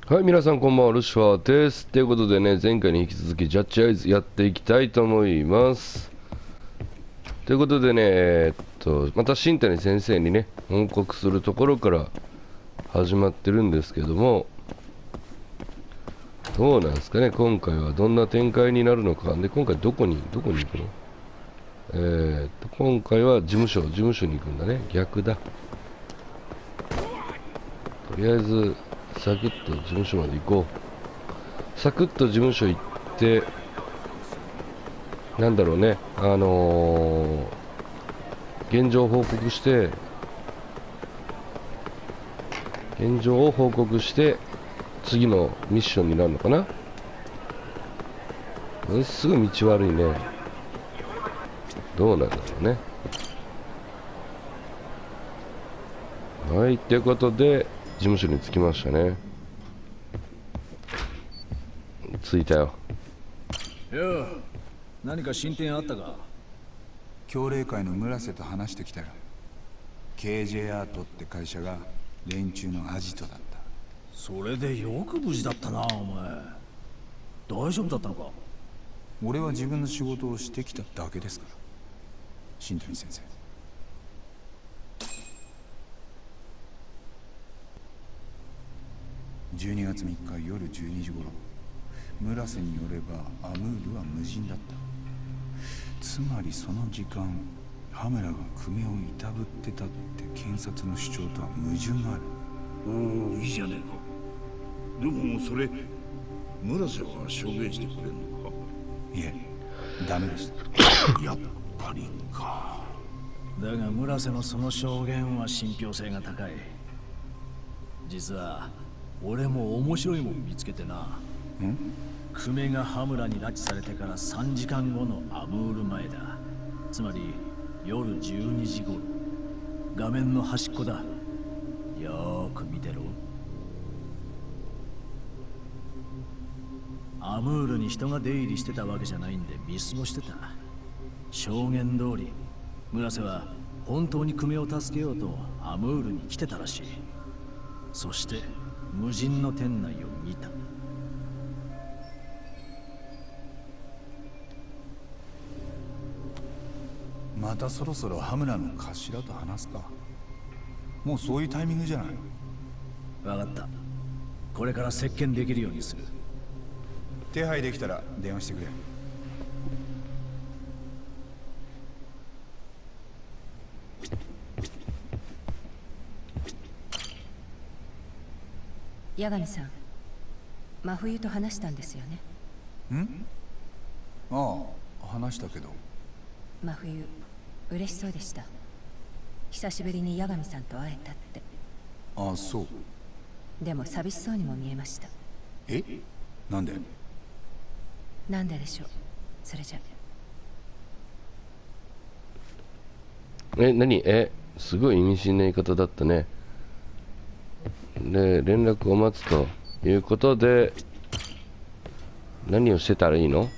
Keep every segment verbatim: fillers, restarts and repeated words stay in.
はい、皆さんこんばんは、ルシファーです。ということでね、前回に引き続きジャッジアイズやっていきたいと思います。ということでね、えーっと、また新谷先生にね、報告するところから始まってるんですけども、どうなんですかね、今回はどんな展開になるのか。で、今回どこに、どこに行くの？えーっと、今回は事務所、事務所に行くんだね。逆だ。とりあえず、サクッと事務所まで行こう。サクッと事務所行って、なんだろうね、あのー、現状報告して、現状を報告して、次のミッションになるのかな。すぐ道悪いね。どうなんだろうね。はい、ということで、事務所に着きましたね。着いたよ。 よう、何か進展あったか？ 協励会の村瀬と話してきたよ。 ケージェー アートって会社が連中のアジトだった。 それでよく無事だったな。お前大丈夫だったのか？ 俺は自分の仕事をしてきただけですから。新谷先生、じゅうにがつみっか夜じゅうにじ頃、村瀬によればアムールは無人だった。つまりその時間、ハムラが久米をいたぶってたって検察の主張とは矛盾がある。 おお、いいじゃねえか。でもそれ村瀬は証言してくれんのか？ いえ、ダメでした。 やっぱりか。 だが村瀬のその証言は信憑性が高い。実は俺も面白いもん見つけてな。 ん？ 久米が羽村に拉致されてからさんじかんごのアムール前だ。つまり夜じゅうにじ頃。画面の端っこだ。よーく見てろ。アムールに人が出入りしてたわけじゃないんで見過ごしてた。証言通り村瀬は本当に久米を助けようとアムールに来てたらしい。そして無人の店内を見た。 またそろそろ羽村の頭と話すか。もうそういうタイミングじゃないの？ 分かった。これから接見できるようにする。 手配できたら電話してくれ。 八神さん、真冬と話したんですよね。 ん？ああ、話したけど。 真冬嬉しそうでした。久しぶりに八神さんと会えたって。 ああ、そう。 でも寂しそうにも見えました。 え？なんで？ なんででしょう。それじゃ。 え、何？え、すごい意味深な言い方だったね。で、連絡を待つということで、何をしてたらいいの？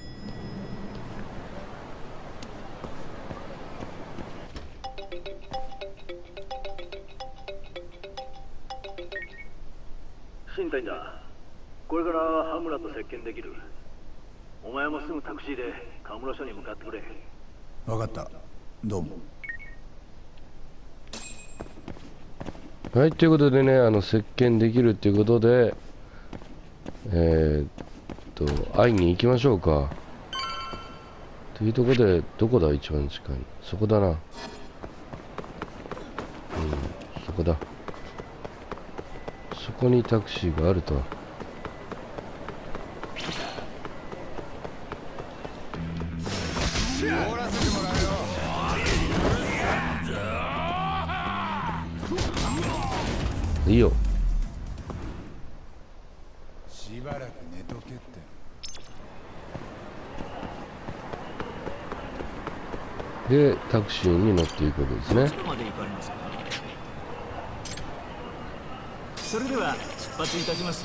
新谷だ。これから羽村と接見できる。お前もすぐタクシーで河村署に向かってくれ。 分かった。どうも。 はい、ということでね、あの接見できるっていうことで、えー、っと、会いに行きましょうか。というところで、どこだ、一番近い。そこだな。うん、そこだ。そこにタクシーがあるとは。いいよ。 しばらく寝とけって。 で、タクシーに乗っていくわけですね。 そこまで行かれますか？それでは出発いたします。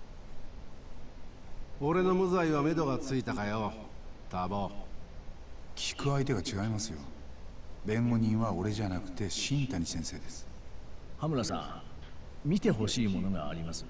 俺の無罪は目処がついたかよ、タボ。 聞く相手が違いますよ。弁護人は俺じゃなくて新谷先生です。 羽村さん、見てほしいものがあります。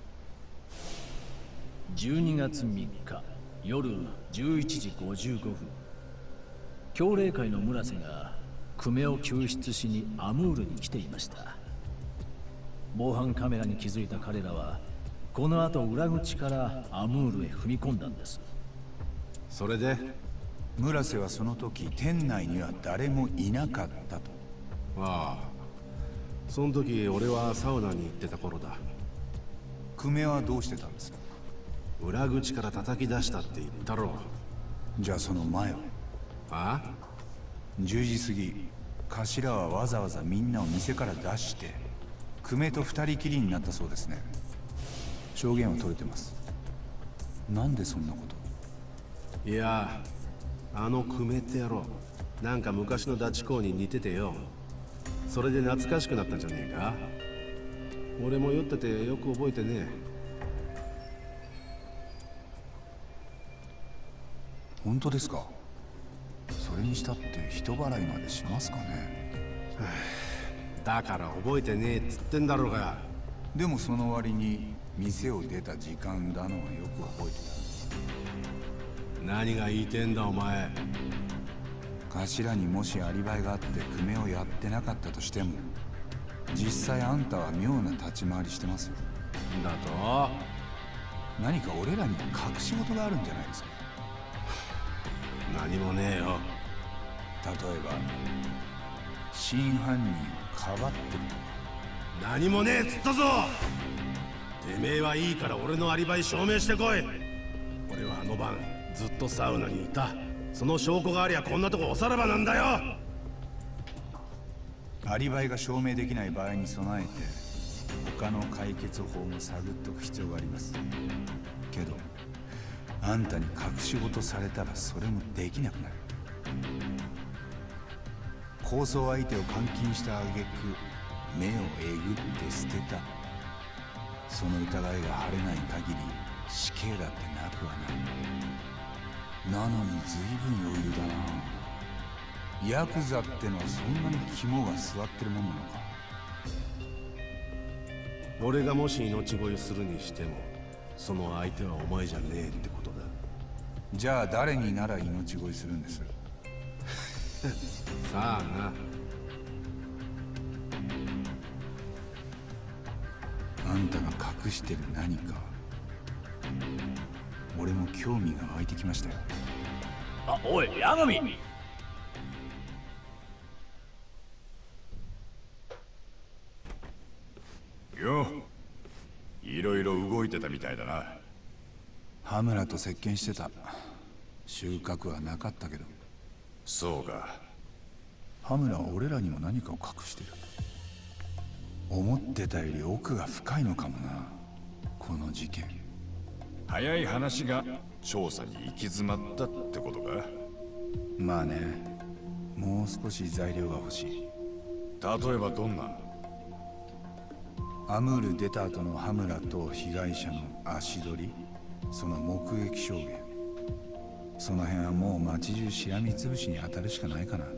じゅうにがつみっか夜じゅういちじごじゅうごふん、教令会の村瀬が久米を救出しにアムールに来ていました。防犯カメラに気づいた彼らはこの後裏口からアムールへ踏み込んだんです。 それで村瀬はその時店内には誰もいなかったと。 ああ、その時俺はサウナに行ってた頃だ。 久米はどうしてたんですか？ 裏口から叩き出したって言ったろ。 じゃあその前は？ ああ、 じゅうじ過ぎ、頭はわざわざみんなを店から出して久米と二人きりになったそうですね。証言は取れてます。なんでそんなこと？ いや、あの久米って野郎、なんか昔のダチ公に似ててよ。それで懐かしくなったんじゃねえか。俺も酔っててよく覚えてねえ。 本当ですか？それにしたって人払いまでしますかね。 だから覚えてねえっつってんだろうが。 でもその割に店を出た時間だのはよく覚えてた。 何が言いてんだお前。 頭にもしアリバイがあって久米をやってなかったとしても、実際あんたは妙な立ち回りしてますよ。 だと何か俺らに隠し事があるんじゃないですか？ 何もねえよ。 例えば真犯人をかばってるとか。 何もねえっつったぞ。てめえはいいから俺のアリバイ証明してこい。俺はあの晩ずっとサウナにいた。その証拠がありゃこんなとこおさらばなんだよ。 アリバイが証明できない場合に備えて他の解決法も探っておく必要があります。けどあんたに隠し事されたらそれもできなくなる。抗争相手を監禁した挙句目をえぐって捨てた。その疑いが晴れない限り死刑だってなくはない。なのに随分余裕だな。ヤクザってのはそんなに肝が据わってるもんなのか。 俺がもし命乞いするにしてもその相手はお前じゃねえってことだ。 じゃあ誰になら命乞いするんです？ さあな。 あんたが隠してる何か、俺も興味が湧いてきましたよ。 あ、おい、八神。 よ、いろいろ動いてたみたいだな。 羽村と接見してた。収穫はなかったけど。 そうか。 羽村は俺らにも何かを隠してる。思ってたより奥が深いのかもな、この事件。 早い話が調査に行き詰まったってことか。 まあね、もう少し材料が欲しい。 例えばどんな？ アムール出た後の羽村と被害者の足取り、その目撃証言、その辺はもう町中しらみつぶしに当たるしかないかな。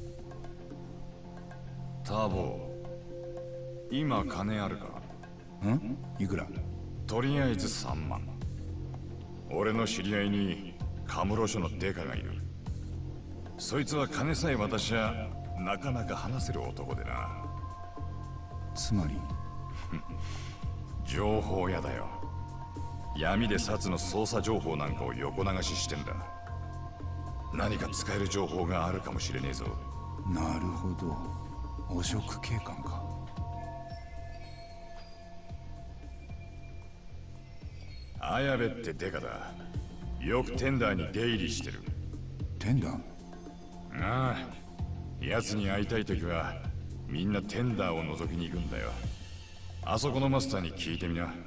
ターボ、今金あるか？ ん？いくら？ とりあえずさんまん。俺の知り合いにカムロ署のデカがいる。そいつは金さえ渡しゃなかなか話せる男でな。 つまり情報屋だよ。闇でサツの捜査情報なんかを横流ししてんだ。何か使える情報があるかもしれねえぞ。 なるほど、汚職警官か。 綾部ってデカだ。よくテンダーに出入りしてる。 テンダー？ ああ、奴に会いたい時はみんなテンダーを覗きに行くんだよ。あそこのマスターに聞いてみな。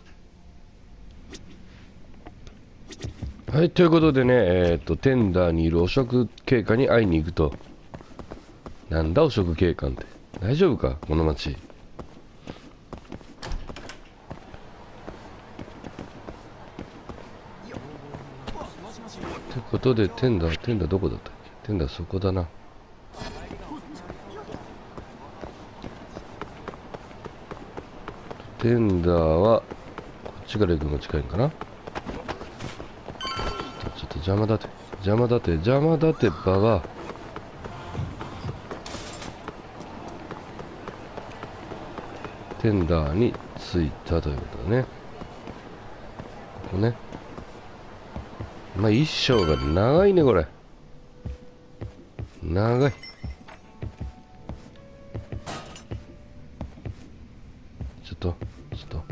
はい、ということでね、えっと、テンダーにいる汚職警官に会いに行くと。なんだ汚職警官って。大丈夫かこの町。ってことで、テンダー、テンダーどこだったっけ？ テンダーそこだな。テンダーはこっちから行くのが近いんかな。ちょっとちょっと邪魔だって邪魔だって邪魔だってばば。テンダーに着いたということだね。ここね。まあ一生が長いねこれ。長い。ちょっとちょっと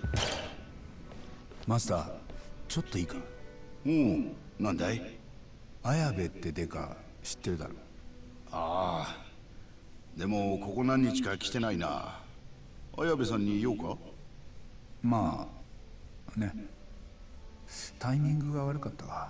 マスター、ちょっといいか。 おお、なんだい。 綾部ってデカ知ってるだろ。 ああ、でもここ何日か来てないな。綾部さんに言おうか。 まあね、タイミングが悪かったわ。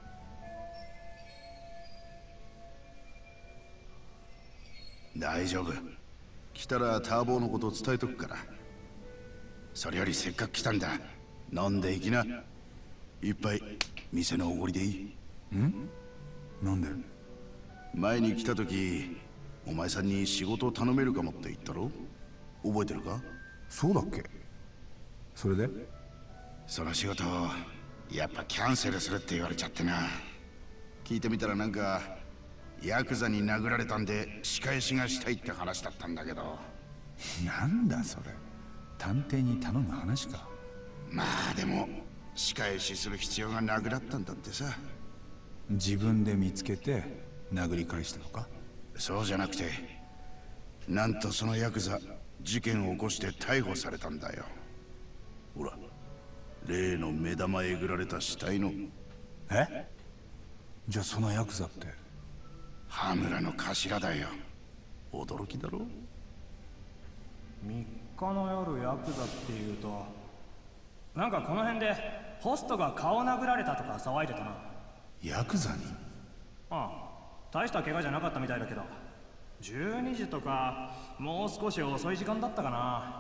大丈夫、来たらターボーのことを伝えとくから。それよりせっかく来たんだ、飲んでいきな。一杯店のおごりでいい？ ん？なんで？ 前に来た時お前さんに仕事を頼めるかもって言ったろ。覚えてるか？ そうだっけ？それで？ その仕事やっぱキャンセルするって言われちゃってな。聞いてみたらなんかヤクザに殴られたんで仕返しがしたいって話だったんだけど。 なんだそれ、探偵に頼む話か。 まあでも仕返しする必要がなくなったんだってさ。 自分で見つけて殴り返したのか？ そうじゃなくて、なんとそのヤクザ事件を起こして逮捕されたんだよ。ほら、例の目玉えぐられた死体の。 え？じゃあそのヤクザって羽村の頭だよ。驚きだろ。 みっかの夜ヤクザっていうと、なんかこの辺でホストが顔殴られたとか騒いでたな。 ヤクザに？ ああ、大した怪我じゃなかったみたいだけど、じゅうにじとかもう少し遅い時間だったかな。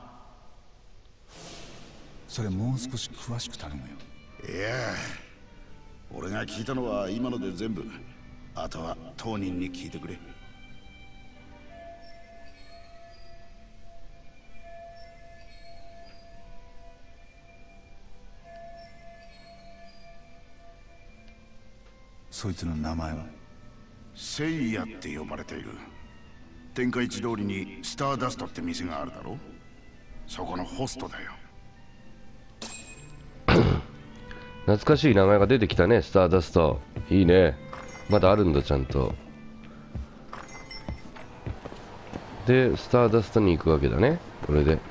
それもう少し詳しく頼むよ。 いや、俺が聞いたのは今ので全部。あとは当人に聞いてくれ。 そいつの名前は？ セイヤって呼ばれている。天下一通りにスターダストって店があるだろ。そこのホストだよ。 懐かしい名前が出てきたね。スターダストいいね。まだあるんだちゃんと。でスターダストに行くわけだね。これで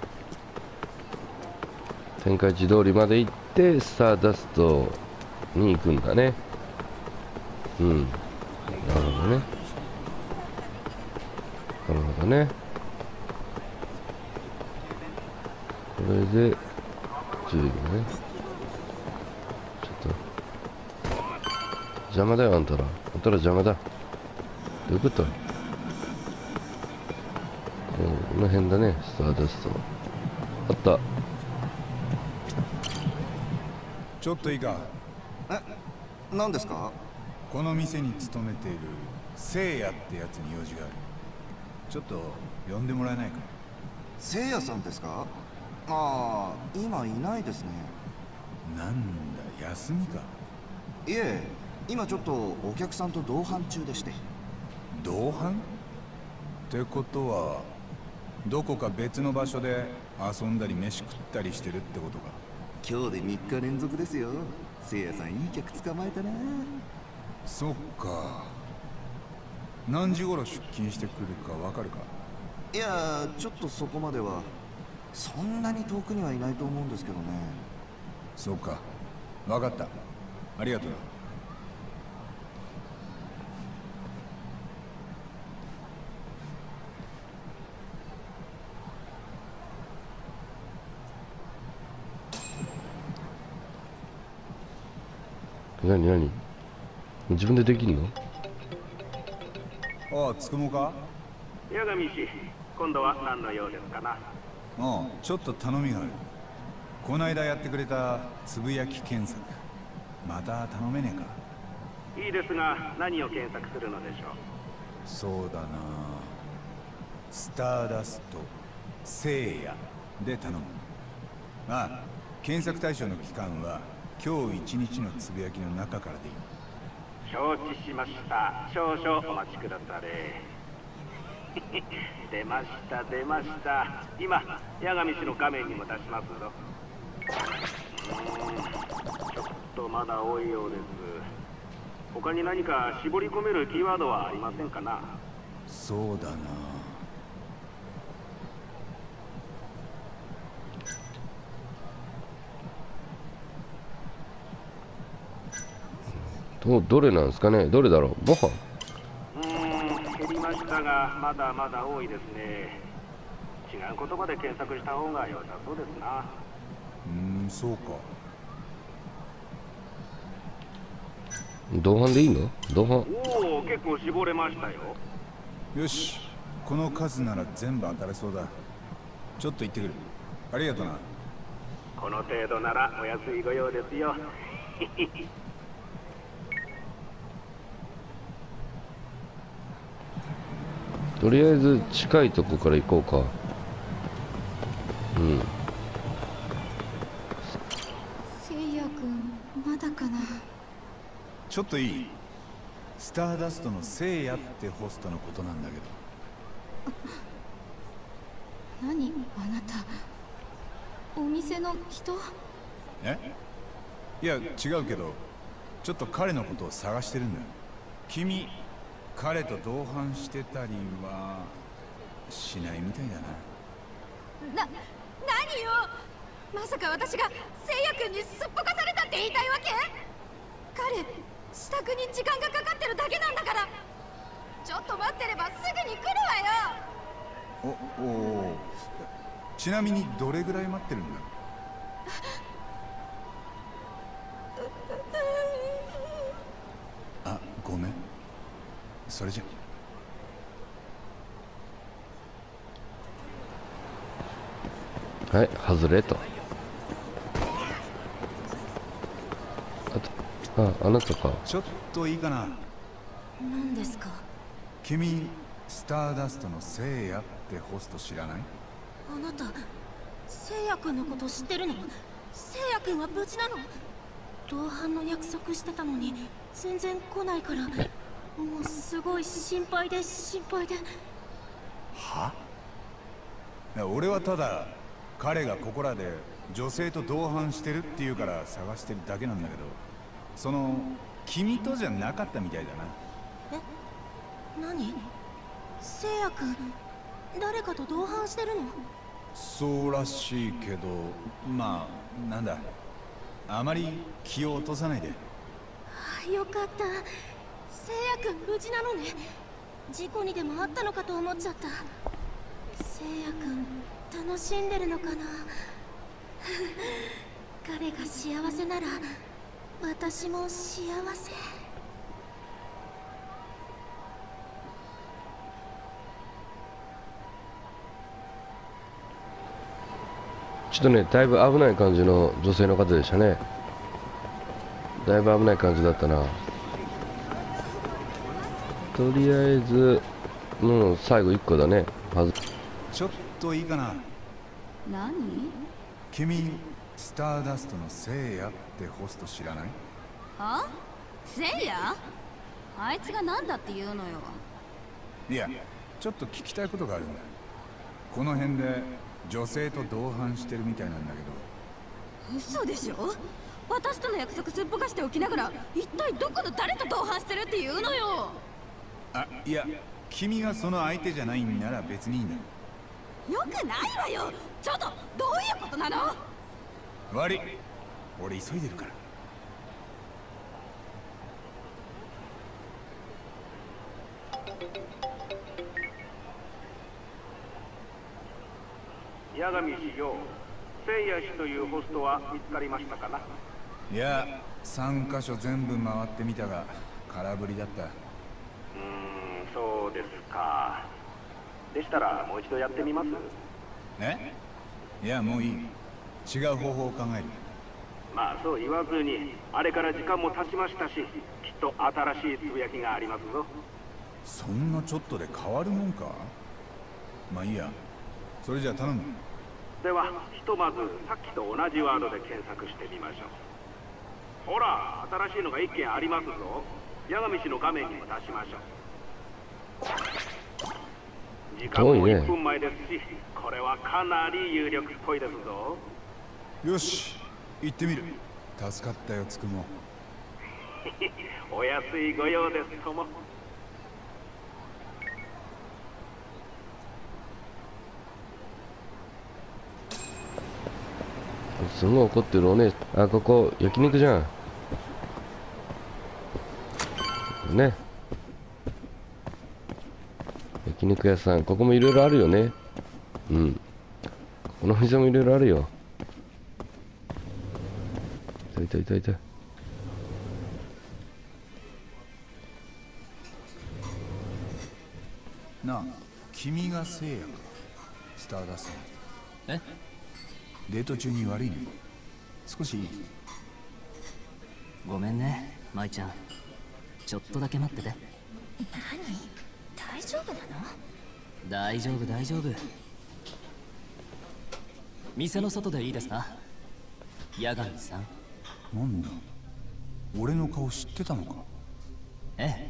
天下一通りまで行ってスターダストに行くんだね。うん、なるほどね。なるほどね。これで注意ね。ちょっと邪魔だよあんたら。あんたら邪魔だ。どういうこと？この辺だね、スターダスト。あった。 ちょっといいか？ え、何ですか？ この店に勤めている聖夜ってやつに用事がある。ちょっと呼んでもらえないか？ 聖夜さんですか？ああ、今いないですね。 なんだ、休みか？ いえ、今ちょっとお客さんと同伴中でして。 同伴？ってことはどこか別の場所で遊んだり飯食ったりしてるってことか？ 今日でみっか連続ですよ。聖夜さんいい客捕まえたな。 そっか。何時頃出勤してくるかわかるか？ いや、ちょっとそこまでは。そんなに遠くにはいないと思うんですけどね。 そうか、わかった。ありがとう。 なになに？自分でできんの？ ああ、つくもか？ 八神氏、今度は何の用ですかな？ ああ、ちょっと頼みがある。こないだやってくれたつぶやき検索、また頼めねえか？ いいですが、何を検索するのでしょう。 そうだな、スターダスト聖夜で頼む。まあ検索対象の期間は今日一日のつぶやきの中からでいい。 承知しました。少々お待ちくだされ。出ました出ました。今八神氏の画面にも出しますぞ。うーん、ちょっとまだ多いようです。他に何か絞り込めるキーワードはありませんかな。 そうだな、 どどれなんですかね。どれだろう。ご飯。 うーん、減りましたがまだまだ多いですね。違う言葉で検索した方が良さそうですな。 うーん、そうか。 同伴でいいの？同伴。 おお、結構絞れましたよ。 よし、この数なら全部当たれそうだ。ちょっと行ってくる。ありがとな。 この程度ならお安いご用ですよ。 とりあえず近いとこから行こうか。うん。 せいやくんまだかな。 ちょっといい？スターダストの聖夜ってホストのことなんだけど。 何あなた、お店の人？ え？いや違うけど、ちょっと彼のことを探してるんだ。君彼と同伴してたりはしないみたいだな。な、何よ。まさか私がせいやくんにすっぽかされたって言いたいわけ？彼支度に時間がかかってるだけなんだから。ちょっと待ってればすぐに来るわよ。 おお、ちなみにどれぐらい待ってるんだ？あ、ごめん。それじゃ。 はい、外れと。あと、あ、あなたか。 ちょっといいかな。 何ですか？ 君スターダストの聖夜ってホスト知らない？ あなたせいやくんのこと知ってるの？せいやくんは無事なの？同伴の約束してたのに全然来ないから、もうすごい心配で心配で。 は？いや俺はただ彼がここらで女性と同伴してるっていうから探してるだけなんだけど、その君とじゃなかったみたいだな。 え？何？せいやくん誰かと同伴してるの？ そうらしいけど、まあなんだ、あまり気を落とさないで。 あ、よかった。せいやくん無事なのね。事故にでもあったのかと思っちゃった。せいやくん楽しんでるのかな。彼が幸せなら私も幸せ。 ちょっとね、だいぶ危ない感じの女性の方でしたね。だいぶ危ない感じだったな。とりあえず、もう最後いっこだね。はずちょっといいかな。 何？ 君スターダストの聖夜ってホスト知らない？ あ？せいや？あいつが何だって言うのよ。 いや、ちょっと聞きたいことがあるんだ。この辺で女性と同伴してるみたいなんだけど。嘘でしょ？私との約束すっぽかしておきながら一体どこの誰と同伴してるって言うのよ。 あ、いや、君がその相手じゃないんなら別にいいんだ。 よくないわよ。ちょっとどういうことなの？ 悪い、俺急いでるから。 八神氏よ、聖夜氏というホストは見つかりましたかな？ いや、三箇所全部回ってみたが空振りだった。うーん、 そうですか。でしたらもう一度やってみます？ え？いや、もういい。違う方法を考える。 まあそう言わずに、あれから時間も経ちましたし、きっと新しいつぶやきがありますぞ。 そんなちょっとで変わるもんか。まあいいや、それじゃあ頼む。 ではひとまずさっきと同じワードで検索してみましょう。ほら、新しいのがいっけんありますぞ。八神氏の画面にも出しましょう。時間もいっぷんまえですし、これはかなり有力っぽいですぞ。 よし、行ってみる。助かったよ、つくも。 お安いご用ですとも。 すごい怒ってるおねえ。あ、ここ焼肉じゃんね。焼肉屋さん、ここもいろいろあるよね。うん、この店もいろいろあるよ。いたいたいたいた。 なあ、君が聖夜か。スターダスト。 え？ デート中に悪いね。少しいい？ ごめんね、舞ちゃん。ちょっとだけ待ってて。 何？大丈夫なの？ 大丈夫大丈夫。店の外でいいですか？八神さん。 なんだ、俺の顔知ってたのか？ ええ。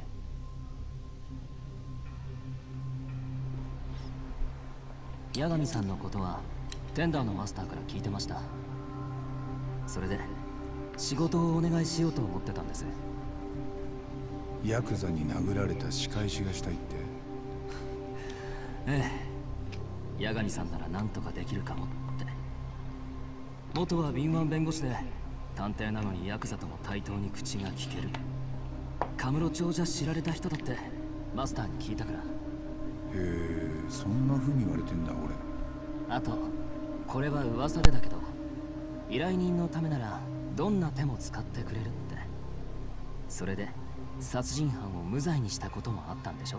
八神さんのことはテンダーのマスターから聞いてました。それで仕事をお願いしようと思ってたんです。 ヤクザに殴られた仕返しがしたいって？ ええ、八神さんなら何とかできるかもって。元は敏腕弁護士で探偵なのにヤクザとも対等に口が聞ける。カムロ町じゃ知られた人だってマスターに聞いたから。へえ、そんな風に言われてんだ俺。 あとこれは噂でだけど、依頼人のためならどんな手も使ってくれるって。それで殺人犯を無罪にしたこともあったんでしょ？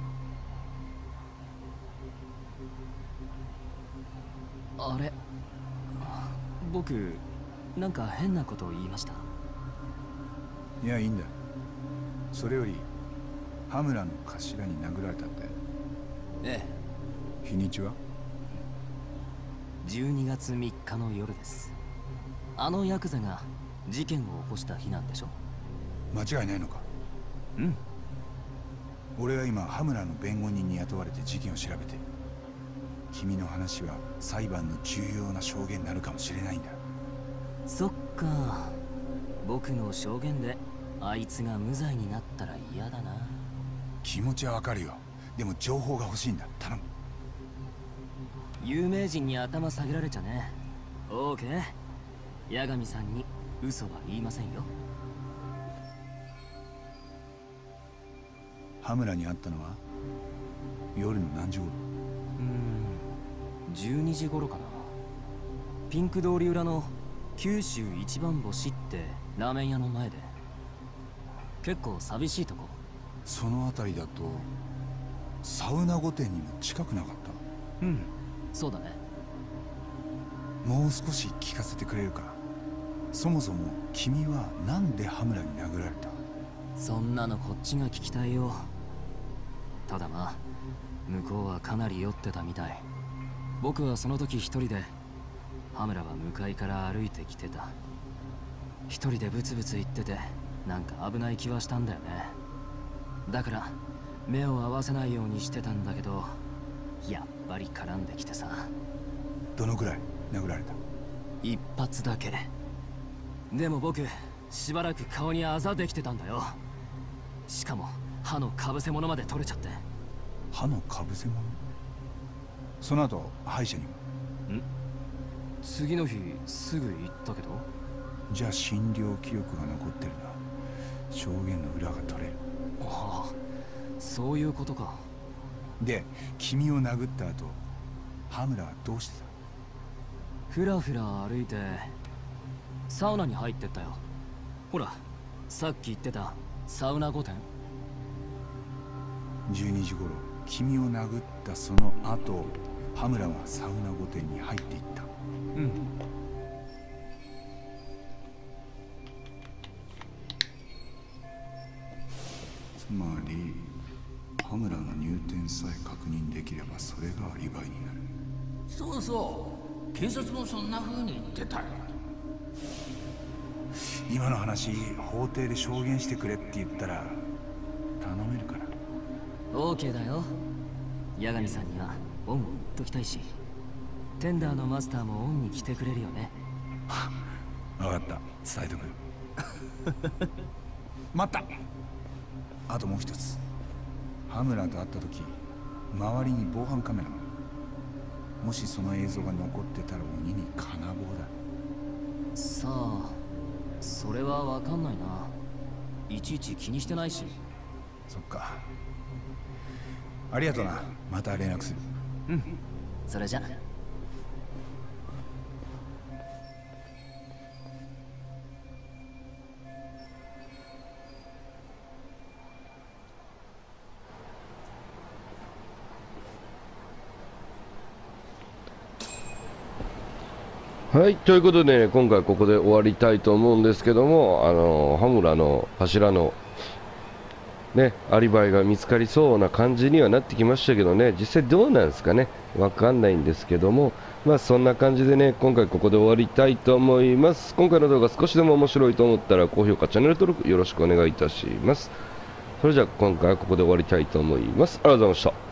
あれ、僕なんか変なことを言いました？ いや、いいんだ。それより羽村の頭に殴られたって。 ええ。日にちは？ じゅうにがつみっかの夜です。あのヤクザが事件を起こした日なんでしょ？ 間違いないのか？ うん。 俺は今羽村の弁護人に雇われて事件を調べてる。君の話は裁判の重要な証言になるかもしれないんだ。 そっか。僕の証言であいつが無罪になったら嫌だな。 気持ちはわかるよ。でも情報が欲しいんだ。頼む。 有名人に頭下げられちゃね。オーケー。八神さんに嘘は言いませんよ。 羽村に会ったのは夜の何時頃？ うーん、じゅうにじ頃かな。ピンク通り裏の九州一番星ってラーメン屋の前で。結構寂しいとこ。 その辺りだとサウナ御殿にも近くなかった？ うん、そうだね。 もう少し聞かせてくれるか？そもそも君はなんで羽村に殴られた？ そんなのこっちが聞きたいよ。ただまあ向こうはかなり酔ってたみたい。僕はその時一人で、羽村は向かいから歩いてきてた。一人でブツブツ言ってて、なんか危ない気はしたんだよね。だから目を合わせないようにしてたんだけど、やっぱり絡んできてさ。 どのくらい殴られた？ 一発だけ。でも僕しばらく顔にあざできてたんだよ。しかも歯のかぶせ物まで取れちゃって。 歯のかぶせ物？その後歯医者には？ ん？次の日すぐ行ったけど。 じゃあ診療記録が残ってるな。証言の裏が取れる。 ああ、そういうことか。 で、君を殴った後、羽村はどうしてた？ ふらふら歩いてサウナに入ってったよ。ほら、さっき言ってたサウナ御殿。 じゅうにじ頃、君を殴ったその後、羽村はサウナ御殿に入っていった。 うん。 まり羽村の入店さえ確認できればそれがアリバイになる。 そうそう、警察もそんな風に言ってたよ。 今の話法廷で証言してくれって言ったら頼めるから。 OK だよ。八神さんにはオンを言っときたいし、テンダーのマスターもオンに来てくれるよね。 分かった、伝えとく。待った。あともう一つ、羽村と会った時周りに防犯カメラが、もしその映像が残ってたら鬼に金棒だ。 さあ、それは分かんないな。いちいち気にしてないし。 そっか、ありがとな。また連絡する。 うん、それじゃ。 はい、ということでね、今回ここで終わりたいと思うんですけども、あの羽村の柱のね、アリバイが見つかりそうな感じにはなってきましたけどね、実際どうなんですかね、わかんないんですけども、まあそんな感じでね、今回ここで終わりたいと思います。今回の動画少しでも面白いと思ったら高評価、チャンネル登録よろしくお願いいたします。それじゃあ今回はここで終わりたいと思います。ありがとうございました。